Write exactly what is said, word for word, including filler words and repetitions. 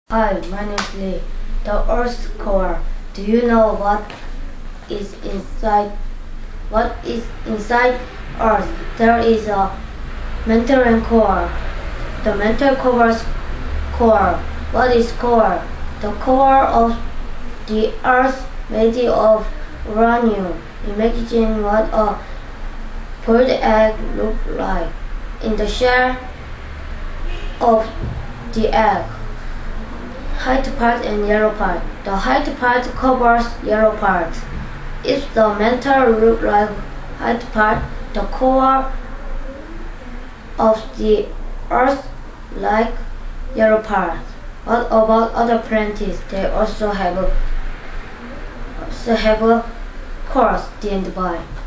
Hi, my name is Lee. The Earth's core. Do you know what is inside? What is inside Earth? There is a mantle core. The mantle covers core. What is core? The core of the Earth made of uranium. Imagine what a boiled egg looks like. In the shell of the egg, white part and yellow part. The white part covers yellow part. If the mantle looks like white part, the core of the Earth like yellow part. What about other planets? They also have a, also have a core. The end. Bye.